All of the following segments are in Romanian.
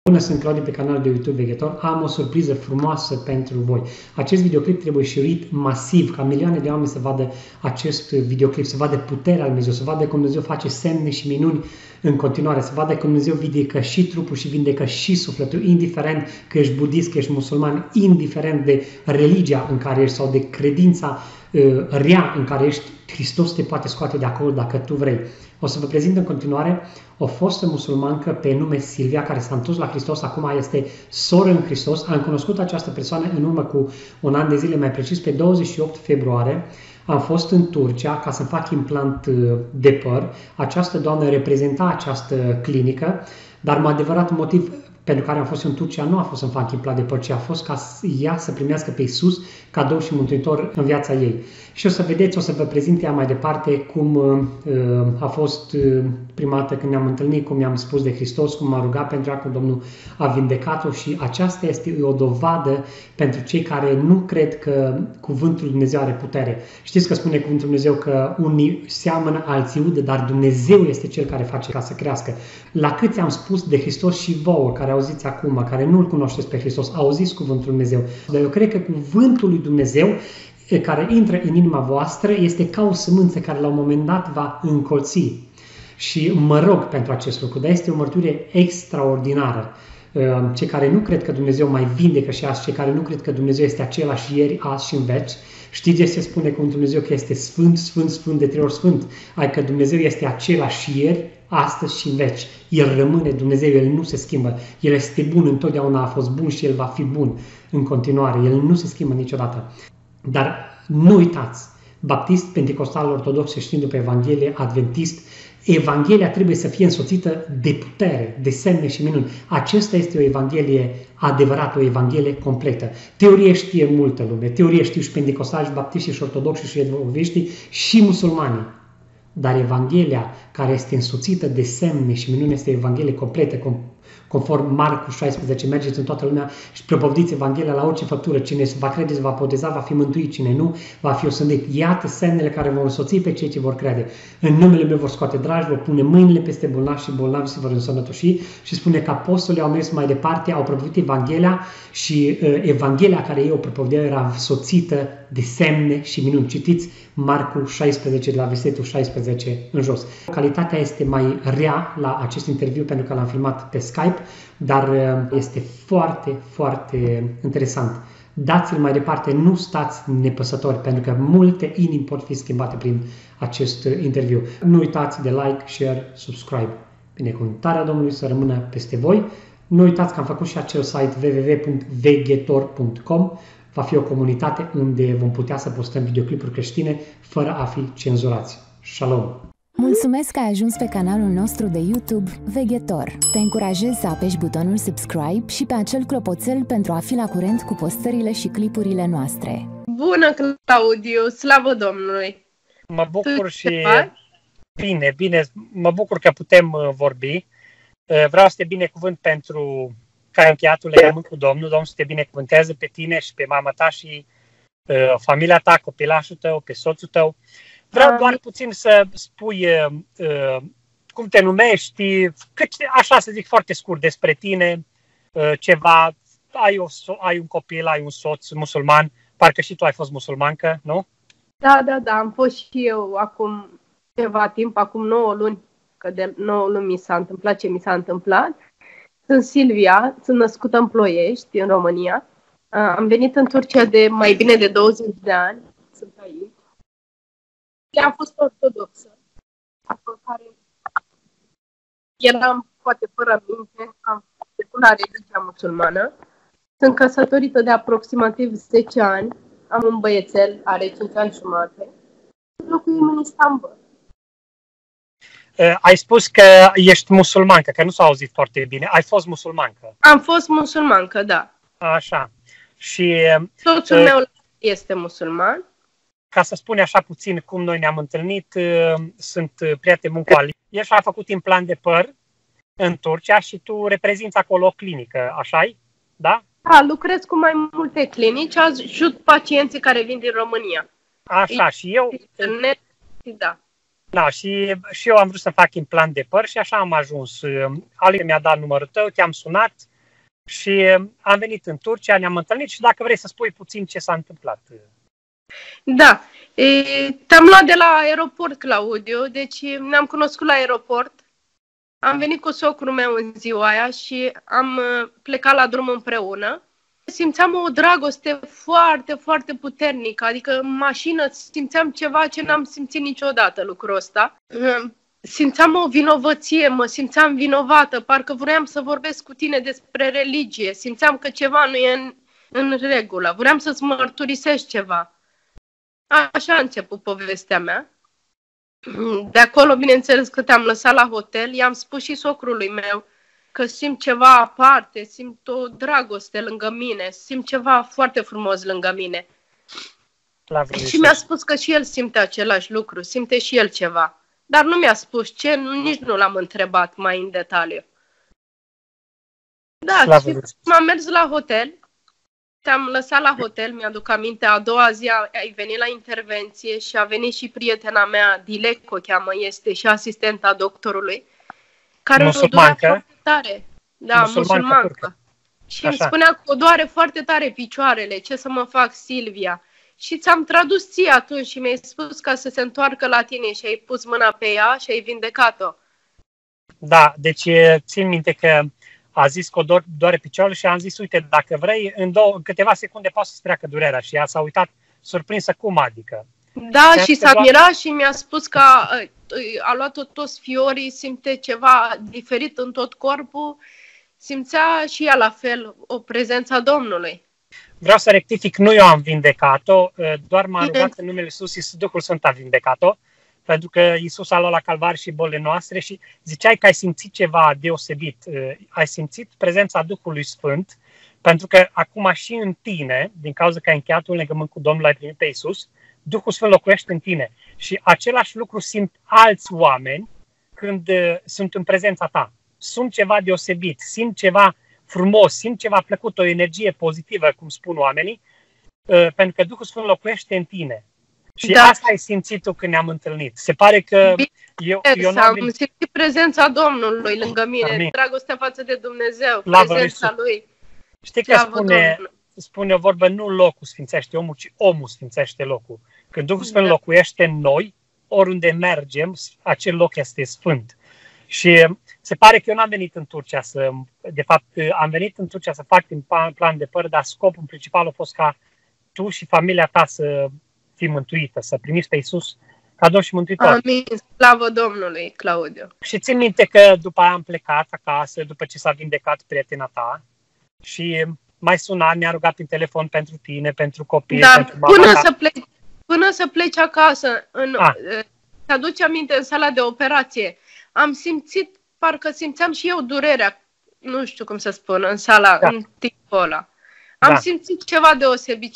Bună, sunt Claudiu pe canalul de YouTube Veghetor. Am o surpriză frumoasă pentru voi. Acest videoclip trebuie șiruit masiv, ca milioane de oameni să vadă acest videoclip, să vadă puterea lui Dumnezeu, să vadă cum Dumnezeu face semne și minuni în continuare, să vadă cum Dumnezeu vindecă și trupul și vindecă și sufletul, indiferent că ești budist, că ești musulman, indiferent de religia în care ești sau de credința rea în care ești, Hristos te poate scoate de acolo dacă tu vrei. O să vă prezint în continuare o fostă musulmancă pe nume Silvia, care s-a întors la Hristos, acum este soră în Hristos. Am cunoscut această persoană în urmă cu un an de zile, mai precis pe 28 februarie. Am fost în Turcia ca să fac implant de păr. Această doamnă reprezenta această clinică, dar un adevărat motiv pentru care am fost în Turcia nu a fost să-mi fac implant de păr, ci a fost ca ea să primească pe Iisus cadou și mântuitor în viața ei. Și o să vedeți, o să vă prezint ea mai departe cum a fost prima dată când ne-am întâlnit, cum i-am spus de Hristos, cum m-a rugat pentru ea, cum Domnul a vindecat-o, și aceasta este o dovadă pentru cei care nu cred că cuvântul lui Dumnezeu are putere. Știți că spune cuvântul lui Dumnezeu că unii seamănă, alții udă, dar Dumnezeu este Cel care face ca să crească. La câți am spus de Hristos și vouă, care auziți acum, care nu-L cunoașteți pe Hristos, auziți cuvântul lui Dumnezeu. Dar eu cred că cuvântul lui Dumnezeu care intră în inima voastră este ca o sămânță care la un moment dat va încolți. Și mă rog pentru acest lucru, dar este o mărturie extraordinară. Cei care nu cred că Dumnezeu mai vindecă și azi, cei care nu cred că Dumnezeu este același ieri, azi și în veci, știți ce se spune cuvântul Dumnezeu, că este sfânt, sfânt, sfânt de 3 ori sfânt. Adică Dumnezeu este același ieri, astăzi și în veci. El rămâne Dumnezeu, El nu se schimbă. El este bun, întotdeauna a fost bun și El va fi bun în continuare. El nu se schimbă niciodată. Dar nu uitați, baptist, pentecostal, ortodox, creștin după Evanghelie, adventist, Evanghelia trebuie să fie însoțită de putere, de semne și minuni. Acesta este o Evanghelie adevărată, o Evanghelie completă. Teorie știe multă lume, teorie știu și pentecostali, și baptiști, și ortodoxi, și adventiști, și musulmanii. Dar Evanghelia care este însoțită de semne și minuni este Evanghelie completă, conform Marcu 16, mergeți în toată lumea și propovăduiți Evanghelia la orice făptură. Cine va crede, se va boteza, va fi mântuit, cine nu, va fi osândit. Iată semnele care vor însoți pe cei ce vor crede. În numele meu vor scoate dragi, vor pune mâinile peste bolnavi și bolnavi se vor însănătoși. Și spune că apostolii au mers mai departe, au propovăduit Evanghelia și Evanghelia care ei o propovăduiau era însoțită de semne și minuni. Citiți Marcu 16, de la versetul 16 în jos. Calitatea este mai rea la acest interviu pentru că l-am filmat pe Skype, dar este foarte, foarte interesant. Dați-l mai departe, nu stați nepăsători, pentru că multe inimi pot fi schimbate prin acest interviu. Nu uitați de like, share, subscribe. Binecuvântarea Domnului să rămână peste voi. Nu uitați că am făcut și acel site www.veghetor.com. Va fi o comunitate unde vom putea să postăm videoclipuri creștine fără a fi cenzurați. Shalom! Mulțumesc că ai ajuns pe canalul nostru de YouTube Veghetor. Te încurajez să apeși butonul subscribe și pe acel clopoțel pentru a fi la curent cu postările și clipurile noastre. Bună, Claudiu! Slavă Domnului! Mă bucur și bine, mă bucur că putem vorbi. Vreau să te binecuvânt pentru că ai încheiat un legământ cu Domnul. Domnul să te binecuvânteze pe tine și pe mama ta și familia ta, copilașul tău, pe soțul tău. Vreau doar puțin să spui cum te numești, așa să zic foarte scurt despre tine, ceva, ai un copil, ai un soț musulman, parcă și tu ai fost musulmancă, nu? Da, am fost și eu acum ceva timp, acum 9 luni, că de 9 luni mi s-a întâmplat ce mi s-a întâmplat. Sunt Silvia, sunt născută în Ploiești, în România. Am venit în Turcia de mai bine de 20 de ani, sunt aici. Am fost ortodoxă, acolo care eram poate fără minte, am trecut la religia musulmană. Sunt căsătorită de aproximativ 10 ani, am un băiețel, are 5 ani jumate. Locuim în Istanbul. Ai spus că ești musulmancă, că nu s-a auzit foarte bine. Ai fost musulmancă? Am fost musulmancă, da. Așa. Și soțul meu este musulman. Ca să spun așa puțin cum noi ne-am întâlnit, sunt prieten cu Ali. El și-a făcut implant de păr în Turcia și tu reprezinți acolo o clinică, așa-i? Da? Da, lucrez cu mai multe clinici, ajut pacienții care vin din România. Așa, și eu... Da. Da, și eu am vrut să fac implant de păr și așa am ajuns. Ali mi-a dat numărul tău, te-am sunat și am venit în Turcia, ne-am întâlnit și dacă vrei să spui puțin ce s-a întâmplat. Da, te-am luat de la aeroport, Claudiu, deci ne-am cunoscut la aeroport. Am venit cu socrul meu în ziua aia și am plecat la drum împreună. Simțeam o dragoste foarte, foarte puternică, adică în mașină simțeam ceva ce n-am simțit niciodată, lucrul ăsta. Simțeam o vinovăție, mă simțeam vinovată, parcă vroiam să vorbesc cu tine despre religie, simțeam că ceva nu e în regulă, vreau să-ți mărturisesc ceva. Așa a început povestea mea. De acolo, bineînțeles că te-am lăsat la hotel, i-am spus și socrului meu că simt ceva aparte, simt o dragoste lângă mine, simt ceva foarte frumos lângă mine. Și mi-a spus că și el simte același lucru, simte și el ceva. Dar nu mi-a spus ce, nici nu l-am întrebat mai în detaliu. Da, și m-am mers la hotel, te-am lăsat la hotel, mi-aduc aminte, a doua zi ai venit la intervenție și a venit și prietena mea, Dilek o cheamă, este și asistenta doctorului, care o durea foarte tare. Da, musulmancă. Și îmi spunea că o doare foarte tare picioarele, ce să mă fac, Silvia? Și ți-am tradus ție atunci și mi-ai spus ca să se întoarcă la tine și ai pus mâna pe ea și ai vindecat-o. Da, deci țin minte că a zis că o doare picioarele și am zis, uite, dacă vrei, în câteva secunde poate să-ți treacă durerea. Și ea s-a uitat surprinsă, cum adică? Da, și s-a mirat și mi-a spus că a luat toți fiorii, simte ceva diferit în tot corpul, simțea și ea la fel o prezența Domnului. Vreau să rectific, nu eu am vindecat-o, doar m-a rugat în numele Iisus, Duhul Sfânt a vindecat-o, pentru că Iisus a luat la calvar și bolile noastre și ziceai că ai simțit ceva deosebit, ai simțit prezența Duhului Sfânt, pentru că acum și în tine, din cauza că ai încheiat un legământ cu Domnul, ai primit pe Iisus, Duhul Sfânt locuiește în tine și același lucru simt alți oameni când sunt în prezența ta. Sunt ceva deosebit, simt ceva frumos, simt ceva plăcut, o energie pozitivă, cum spun oamenii, pentru că Duhul Sfânt locuiește în tine. Și asta ai simțit tu când ne-am întâlnit. Se pare că eu am simțit prezența Domnului lângă mine, dragostea față de Dumnezeu, prezența Lui. Știi că spune o vorbă, nu locul sfințește omul, ci omul sfințește locul. Când Duhul Sfânt locuiește în noi, oriunde mergem, acel loc este sfânt. Și se pare că eu n-am venit în Turcia de fapt, am venit în Turcia să fac din plan de păr, dar scopul principal a fost ca tu și familia ta să fii mântuită, să primiți pe Iisus ca Domn și Mântuitor. Amin, slavă Domnului, Claudiu. Și țin minte că după aia am plecat acasă, după ce s-a vindecat prietena ta și mai suna, mi-a rugat prin telefon pentru tine, pentru copii, pentru mama ta. Până să pleci acasă, te aduci aminte, în sala de operație, am simțit, parcă simțeam și eu durerea, nu știu cum să spun, în sala, în timpul ăla. Am simțit ceva deosebit,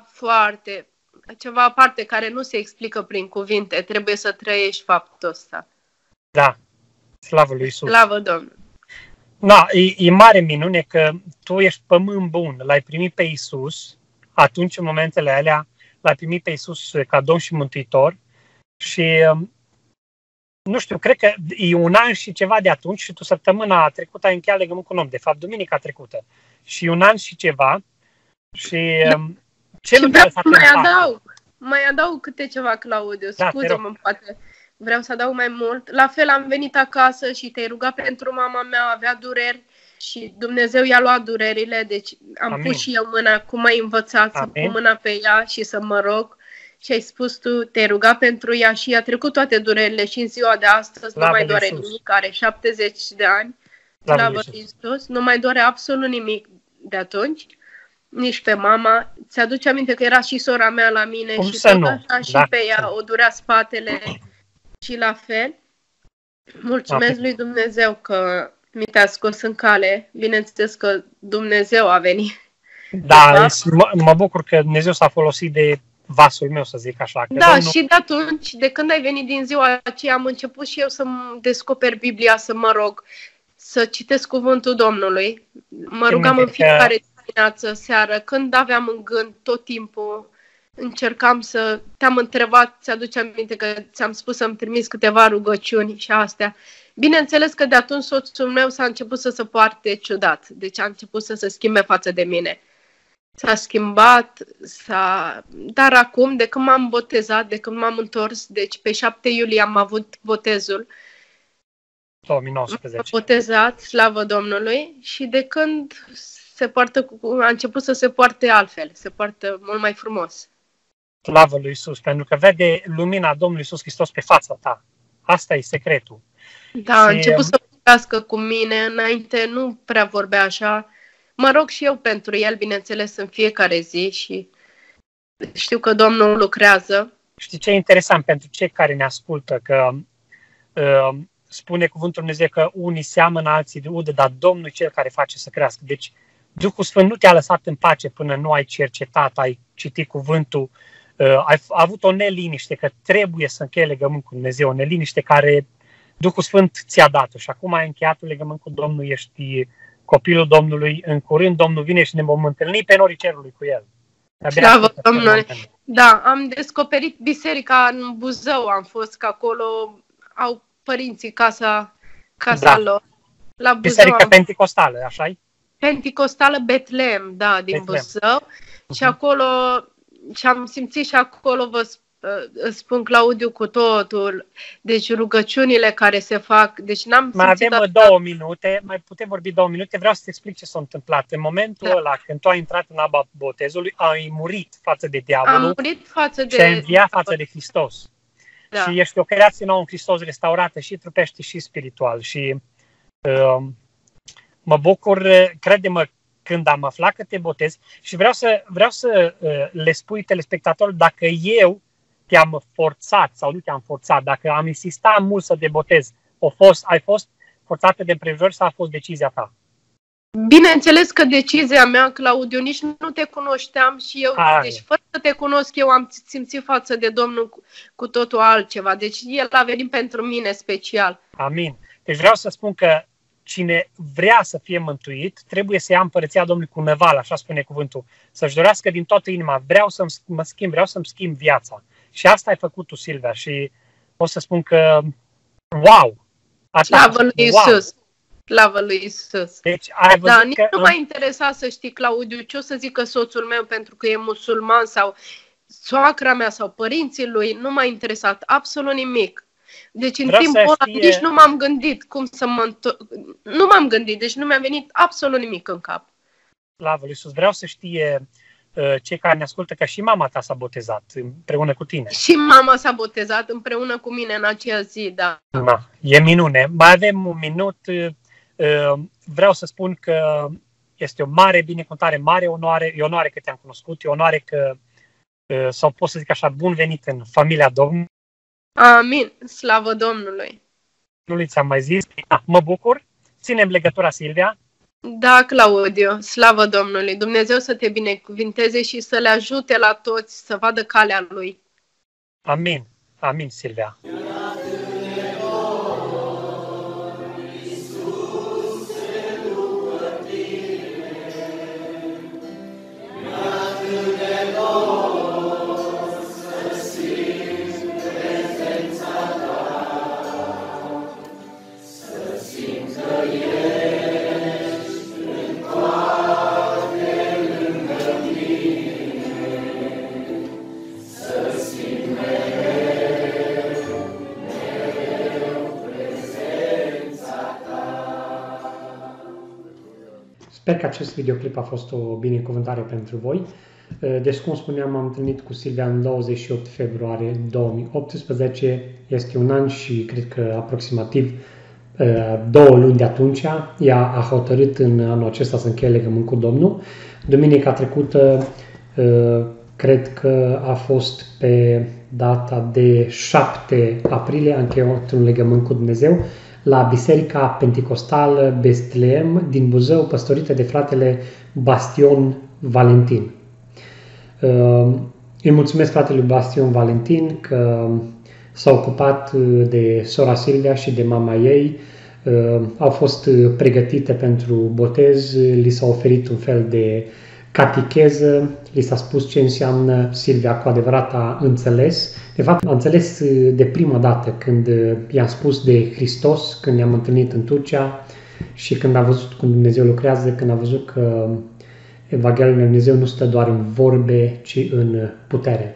ceva aparte care nu se explică prin cuvinte. Trebuie să trăiești faptul ăsta. Da, slavă lui Iisus. Slavă Domnului. Da, e mare minune că tu ești pământ bun, l-ai primit pe Iisus, atunci în momentele alea l-ai primit pe Iisus ca Domn și Mântuitor și nu știu, cred că e un an și ceva de atunci și tu săptămâna trecută ai încheiat legământ cu un om, de fapt duminica trecută. Și un an și ceva și ce lucru s-a întâmplat? Mai adaug câte ceva, Claudiu, scuze-mă, poate vreau să adaug mai mult. La fel am venit acasă și te-ai rugat pentru mama mea, avea dureri și Dumnezeu i-a luat durerile, deci am pus și eu mâna, cum m-ai învățat, să pun mâna pe ea și să mă rog. Și ai spus tu, te-ai rugat pentru ea și i-a trecut toate durerile și în ziua de astăzi nu mai doare nimic, are 70 de ani, slavă Iisus, nu mai doare absolut nimic de atunci, nici pe mama. Ți-aduce aminte că era și sora mea la mine și tot așa și pe ea o durea spatele și la fel. Mulțumesc lui Dumnezeu că mi te-a scos în cale, bineînțeles că Dumnezeu a venit. Da, mă bucur că Dumnezeu s-a folosit de vasul meu, să zic așa. Că și de atunci, de când ai venit din ziua aceea, am început și eu să-mi descoper Biblia, să mă rog, să citesc cuvântul Domnului. Mă rugam în fiecare dimineață, seară, când aveam în gând, tot timpul, încercam te-am întrebat, ți-aduce aminte că ți-am spus să-mi trimis câteva rugăciuni și astea. Bineînțeles că de atunci soțul meu s-a început să se poarte ciudat. Deci a început să se schimbe față de mine. S-a schimbat, dar acum, de când m-am botezat, de când m-am întors, deci pe 7 iulie am avut botezul. 2019. M-am botezat, slavă Domnului, și de când a început să se poarte altfel, se poartă mult mai frumos. Slavă lui Iisus, pentru că vede lumina Domnului Iisus Hristos pe fața ta. Asta e secretul. Da, a început să vorbească cu mine, înainte nu prea vorbea așa. Mă rog și eu pentru el, bineînțeles, în fiecare zi și știu că Domnul lucrează. Știi ce e interesant pentru cei care ne ascultă? Că spune cuvântul Dumnezeu că unii seamănă, alții udă, dar Domnul e Cel care face să crească. Deci Duhul Sfânt nu te-a lăsat în pace până nu ai cercetat, ai citit cuvântul, ai avut o neliniște, că trebuie să închei legământ cu Dumnezeu, o neliniște care Duhul Sfânt ți-a dat-o și acum ai încheiat legământ cu Domnul, ești copilul Domnului, în curând Domnul vine și ne vom întâlni pe norii cerului cu El. Slavă Domnului! Da, am descoperit biserica în Buzău, am fost, că acolo au părinții casa lor. La Buzău, biserica Penticostală, așa-i? Penticostală Betlehem, da, din Buzău. Și acolo, și am simțit și acolo, vă spun, Claudiu, cu totul, deci rugăciunile care se fac, deci n-am mai simțit... Mai avem 2 minute, mai putem vorbi 2 minute, vreau să-ți explic ce s-a întâmplat. În momentul ăla, când tu ai intrat în apa botezului, ai murit față de diavolul. Am murit față de... Și ai înviat față de Hristos. Da. Și ești o creație nouă în Hristos, restaurată și trupește și spiritual. Și mă bucur, crede-mă, când am aflat că te botezi, și vreau să le spui telespectatorilor, dacă eu te-am forțat sau nu te-am forțat, dacă am insistat mult să te botezi, ai fost forțată de împrejurări sau a fost decizia ta? Bineînțeles că decizia mea, Claudiu, nici nu te cunoșteam și eu, deci fără să te cunosc, eu am simțit față de Domnul cu totul altceva. Deci El a venit pentru mine special. Amin. Deci vreau să spun că cine vrea să fie mântuit, trebuie să ia împărăția Domnului cu năval, așa spune cuvântul. Să-și dorească din toată inima, vreau să mă schimb, vreau să-mi schimb viața. Și asta ai făcut tu, Silvia, și o să spun că, wow! Slavă lui Iisus! Slavă lui Iisus! Deci, ai văzut da, nici nu m-a interesat, să știi, Claudiu, ce o să zică soțul meu pentru că e musulman sau soacra mea sau părinții lui, nu m-a interesat absolut nimic. Deci în timpul ăla nici nu m-am gândit cum să nu m-am gândit, deci nu mi-a venit absolut nimic în cap. Slavă lui Iisus! Vreau să știe cei care ne ascultă că și mama ta s-a botezat împreună cu tine. Și mama s-a botezat împreună cu mine în aceea zi, da. E minune. Mai avem 1 minut. Vreau să spun că este o mare binecuvântare, mare onoare. E onoare că te-am cunoscut, e onoare că, sau pot să zic așa, bun venit în familia Domnului. Amin. Slavă Domnului. Nu ți-am mai zis. Mă bucur. Ținem legătura, Silvia. Da, Claudiu, slavă Domnului. Dumnezeu să te binecuvinteze și să le ajute la toți să vadă calea Lui. Amin. Amin, Silvia. Sper că acest videoclip a fost o binecuvântare pentru voi. Deci, cum spuneam, m-am întâlnit cu Silvia în 28 februarie 2018. Este un an și cred că aproximativ 2 luni de atunci ea a hotărât în anul acesta să încheie legământ cu Domnul. Duminica trecută, cred că a fost pe data de 7 aprilie, a încheiat un legământ cu Dumnezeu la Biserica Penticostală Betlehem din Buzău, păstorită de fratele Bastion Valentin. Îi mulțumesc fratelui Bastion Valentin că s-a ocupat de sora Silvia și de mama ei. Au fost pregătite pentru botez, li s-a oferit un fel de catecheză, li s-a spus ce înseamnă Silvia cu adevărat a înțeles. De fapt, a înțeles de prima dată când i-am spus de Hristos, când ne-am întâlnit în Turcia și când a văzut cum Dumnezeu lucrează, când a văzut că Evanghelia lui Dumnezeu nu stă doar în vorbe, ci în putere.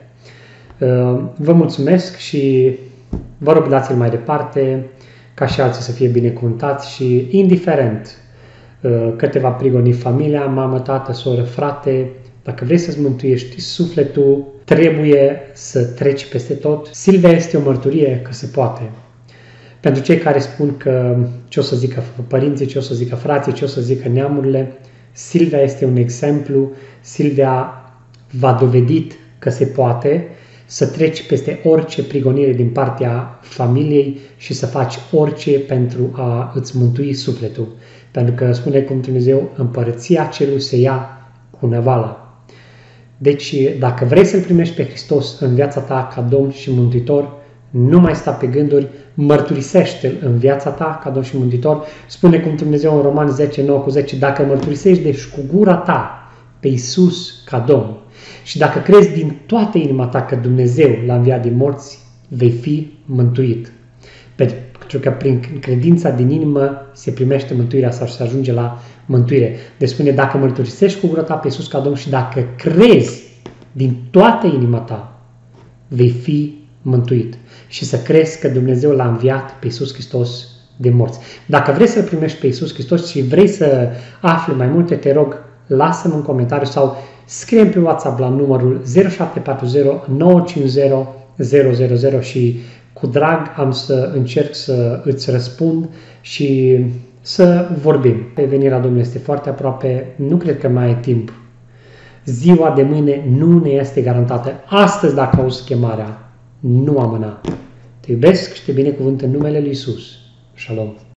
Vă mulțumesc și vă rog, dați-l mai departe, ca și alții să fie binecuvântați și indiferent că te va prigoni familia, mamă, tată, soră, frate, dacă vrei să-ți mântuiești sufletul, trebuie să treci peste tot. Silvia este o mărturie că se poate. Pentru cei care spun că ce o să zică părinții, ce o să zică frații, ce o să zică neamurile, Silvia este un exemplu. Silvia v-a dovedit că se poate să treci peste orice prigonire din partea familiei și să faci orice pentru a îți mântui sufletul. Pentru că spune cum Dumnezeu, împărăția celui se ia cu năvala. Deci, dacă vrei să-L primești pe Hristos în viața ta ca Domn și Mântuitor, nu mai sta pe gânduri, mărturisește-L în viața ta ca Domn și Mântuitor. Spune cum Dumnezeu în Roman 10:9-10, dacă mărturisești deci cu gura ta pe Iisus ca Domn și dacă crezi din toată inima ta că Dumnezeu l-a înviat din morți, vei fi mântuit. Pentru că prin credința din inimă se primește mântuirea sau se ajunge la mântuire. Deci spune, dacă mărturisești cu gura ta pe Iisus ca Domn și dacă crezi din toată inima ta, vei fi mântuit. Și să crezi că Dumnezeu l-a înviat pe Iisus Hristos de morți. Dacă vrei să-L primești pe Iisus Hristos și vrei să afli mai multe, te rog, lasă-mi un comentariu sau scrie-mi pe WhatsApp la numărul 0740 950 000 și cu drag am să încerc să îți răspund și să vorbim. Venirea Domnului este foarte aproape, nu cred că mai ai timp. Ziua de mâine nu ne este garantată. Astăzi, dacă auzi chemarea, nu amâna. Te iubesc și te binecuvânt în numele Lui Iisus. Shalom.